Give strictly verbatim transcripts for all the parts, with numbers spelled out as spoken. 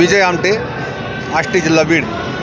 विजय आमटे, आष्टी जिल्हा बीड।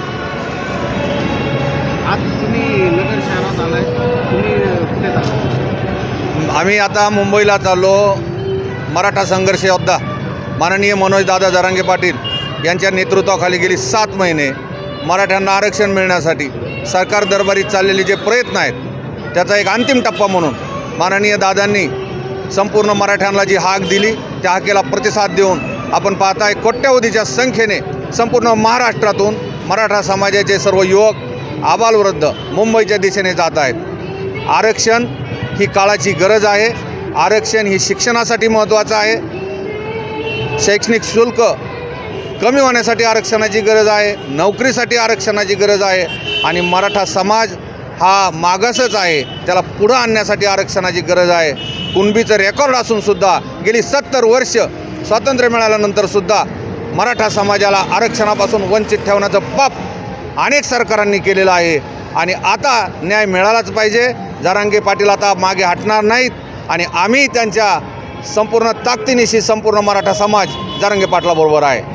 आज तुम्ही नगर शहरात आलाय, तुम्ही कुठे चालला? आम्ही आता मुंबईला चाललो। मराठा संघर्ष योद्धा माननीय मनोज दादा जरांगे पाटील यांच्या नेतृत्वाखाली गेली सात महिने मराठ्यांना आरक्षण मिळण्यासाठी सरकार दरबारी चाललेले जे प्रयत्न आहेत त्याचा एक अंतिम टप्पा म्हणून माननीय दादांनी संपूर्ण मराठ्यांना जी हाक दिली त्या हाकेला प्रतिसाद देऊन आपण पाहताय कोट्यावधीच्या संख्येने संपूर्ण महाराष्ट्रातून मराठा समाजाचे सर्व युवक आबालवृद्ध मुंबईच्या दिशेने जात आहेत। आरक्षण ही काळाची गरज आहे। आरक्षण ही शिक्षणासाठी महत्त्वाचं आहे। शैक्षणिक शुल्क कमी होण्यासाठी आरक्षणाची गरज आहे। नोकरीसाठी आरक्षणाची गरज आहे आणि मराठा समाज हा मागासच आहे, त्याला पुढं आणण्यासाठी आरक्षणाची गरज आहे। कुणबीचं रेकॉर्ड असूनसुद्धा गेली सत्तर वर्ष स्वातंत्र्य मिळाल्यानंतरसुद्धा मराठा समाजाला आरक्षणापासून वंचित ठेवण्याचं पाप अनेक सरकारांनी केलेलं आहे आणि आता न्याय मिळालाच पाहिजे। जरांगे पाटील आता मागे हटणार नाहीत आणि आम्ही त्यांच्या संपूर्ण ताकदीनिशी संपूर्ण मराठा समाज जरांगे पाटलाबरोबर आहे।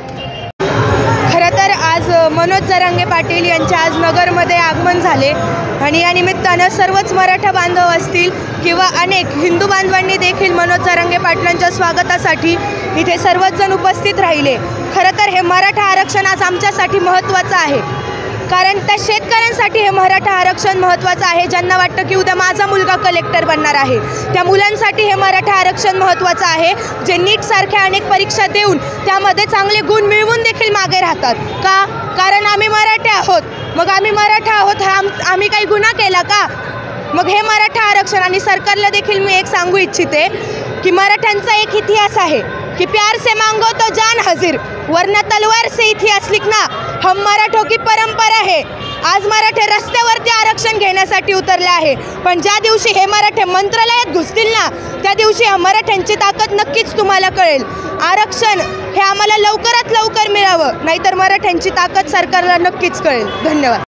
खरं तर आज मनोज जरांगे पाटील यांचे आज नगरमध्ये आगमन झाले आणि या निमित्तानं सर्वच मराठा बांधव असतील किंवा अनेक हिंदू बांधवांनी देखील मनोज जरांगे पाटलांच्या स्वागतासाठी इथे सर्वच जण उपस्थित राहिले। खरं तर हे मराठा आरक्षण आज आमच्यासाठी महत्त्वाचं आहे, कारण त्या शेतकऱ्यांसाठी हे मराठा आरक्षण महत्त्वाचं आहे ज्यांना वाटतं की उद्या माझा मुलगा कलेक्टर बनणार आहे। त्या मुलांसाठी हे मराठा आरक्षण महत्त्वाचं आहे जे नीटसारख्या अनेक परीक्षा देऊन त्यामध्ये चांगले गुण मिळवून देखील मागे राहतात। का? कारण आम्ही मराठे आहोत। मग आम्ही मराठा आहोत हा आम्ही काही गुन्हा केला का? मग हे मराठा आरक्षण आणि सरकारला देखील मी एक सांगू इच्छिते की मराठ्यांचा एक इतिहास आहे कि प्यार से मांगो तो जान हाजिर वरना तलवार से इतिहास लिखना हम मराठों की परंपरा है। आज मराठे रस्त्यावरती आरक्षण घेण्यासाठी उतरले आहे, पण ज्या दिवशी हे मराठे मंत्रालयात घुसतील ना त्या दिवशी ह्या मराठ्यांची ताकद नक्कीच तुम्हाला कळेल। आरक्षण हे आम्हाला लवकरात लवकर मिळावं, नाहीतर मराठ्यांची ताकद सरकारला नक्कीच कळेल। धन्यवाद।